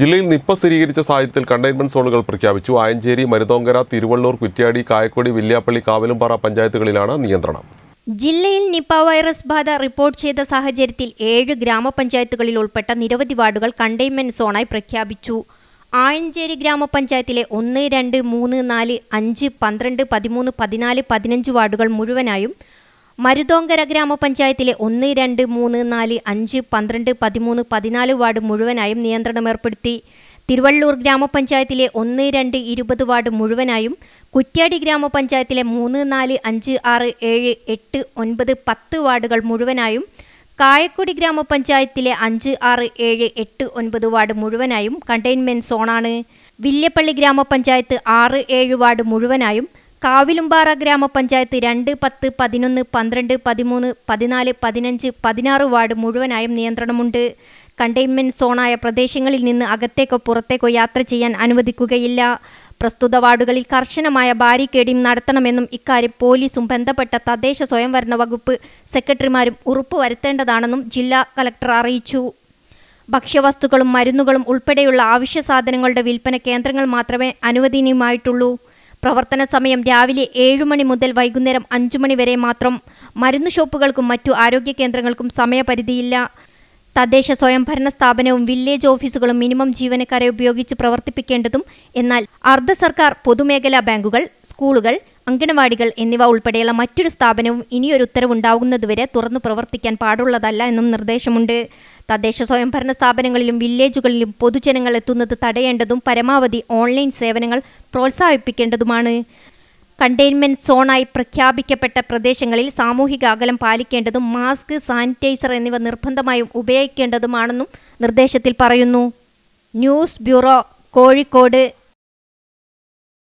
ജില്ലയിൽ നിപ്പ സ്ഥിരീകരിച്ച സാഹചര്യത്തിൽ കണ്ടെയ്ൻമെന്റ് സോണുകൾ പ്രഖ്യാപിച്ചു. ആയഞ്ചേരി, മരുതോങ്കര, തിരുവള്ളൂർ, കുറ്റ്യാടി, കായക്കൊടി, വില്യാപ്പള്ളി, കാവിലുംപാറ പഞ്ചായത്തുകളിലാണ് നിയന്ത്രണം. ജില്ലയിൽ നിപ വൈറസ് ബാധ റിപ്പോർട്ട് ചെയ്ത സാഹചര്യത്തിൽ 7 ഗ്രാമപഞ്ചായത്തുകളിൽ ഉൾപ്പെട്ട നിരവധി വാർഡുകൾ കണ്ടെയ്ൻമെന്റ് സോണായി പ്രഖ്യാപിച്ചു. ആയഞ്ചേരി ഗ്രാമപഞ്ചായത്തിലെ 1, 2, 3, 4, 5, 12, 13, 14, 15 വാർഡുകൾ മുഴുവനായും, മരുതോങ്കര ഗ്രാമപഞ്ചായത്തിലെ 1, 2, 3, 4, 5, 12, 13, 14 വാർഡ് മുഴുവനായും നിയന്ത്രണമേർപ്പെടുത്തി. തിരുവള്ളൂർ ഗ്രാമപഞ്ചായത്തിലെ 1, 2, 20 വാർഡ് മുഴുവനായും, കുറ്റ്യാടി ഗ്രാമപഞ്ചായത്തിലെ 3, 4, 5, 6, 7, 8, 9, 10 വാർഡുകൾ മുഴുവനായും, കായക്കൊടി ഗ്രാമപഞ്ചായത്തിലെ 5, 6, 7, 8, 9 വാർഡ് മുഴുവനായും കണ്ടെയ്ൻമെന്റ് സോണാണ്. വില്യപ്പള്ളി ഗ്രാമപഞ്ചായത്ത് 6, 7 വാർഡ് മുഴുവനായും, കാവിലുംപാറ ഗ്രാമപഞ്ചായത്ത് 2, 10, 11, 12, 13, 14, 15, 16 വാർഡ് മുഴുവനായും നിയന്ത്രണമുണ്ട്. കണ്ടെയ്ൻമെന്റ് സോണായ പ്രദേശങ്ങളിൽ നിന്ന് അകത്തേക്കോ പുറത്തേക്കോ യാത്ര ചെയ്യാൻ അനുവദിക്കുകയില്ല. പ്രസ്തുത വാർഡുകളിൽ കർശനമായ ബാരിക്കേഡിംഗ് നടത്തണമെന്നും ഇക്കാര്യം പോലീസും ബന്ധപ്പെട്ട തദ്ദേശ സ്വയംഭരണ വകുപ്പ് സെക്രട്ടറിമാരും ഉറപ്പുവരുത്തേണ്ടതാണെന്നും ജില്ലാ കളക്ടർ അറിയിച്ചു. ഭക്ഷ്യവസ്തുക്കളും മരുന്നുകളും ഉൾപ്പെടെയുള്ള അവശ്യ സാധനങ്ങളുടെ വിൽപ്പന കേന്ദ്രങ്ങൾ മാത്രമേ അനുവദനീയമായിട്ടുള്ളൂ. പ്രവർത്തന സമയം രാവിലെ 7 മണി മുതൽ വൈകുന്നേരം 5 മണി വരെ മാത്രം. മരുന്ന് ഷോപ്പുകൾക്കും മറ്റു ആരോഗ്യ കേന്ദ്രങ്ങൾക്കും സമയപരിധിയില്ല. തദ്ദേശ സ്വയംഭരണ സ്ഥാപനവും വില്ലേജ് ഓഫീസുകളും മിനിമം ജീവനക്കാരെ ഉപയോഗിച്ച് പ്രവർത്തിപ്പിക്കേണ്ടതും, എന്നാൽ അർദ്ധ സർക്കാർ പൊതുമേഖലാ ബാങ്കുകൾ, സ്കൂളുകൾ, അംഗനവാടികൾ എന്നിവ ഉൾപ്പെടെയുള്ള മറ്റൊരു സ്ഥാപനവും ഇനിയൊരു ഉത്തരവുണ്ടാകുന്നതുവരെ തുറന്നു പ്രവർത്തിക്കാൻ പാടുള്ളതല്ല എന്നും നിർദ്ദേശമുണ്ട്. തദ്ദേശ സ്വയംഭരണ സ്ഥാപനങ്ങളിലും വില്ലേജുകളിലും പൊതുജനങ്ങൾ എത്തുന്നത് തടയേണ്ടതും പരമാവധി ഓൺലൈൻ സേവനങ്ങൾ പ്രോത്സാഹിപ്പിക്കേണ്ടതുമാണ്. കണ്ടെയ്ൻമെന്റ് സോണായി പ്രഖ്യാപിക്കപ്പെട്ട പ്രദേശങ്ങളിൽ സാമൂഹിക അകലം പാലിക്കേണ്ടതും മാസ്ക്, സാനിറ്റൈസർ എന്നിവ നിർബന്ധമായും ഉപയോഗിക്കേണ്ടതുമാണെന്നും നിർദ്ദേശത്തിൽ പറയുന്നു. News bureau, Kozhikode.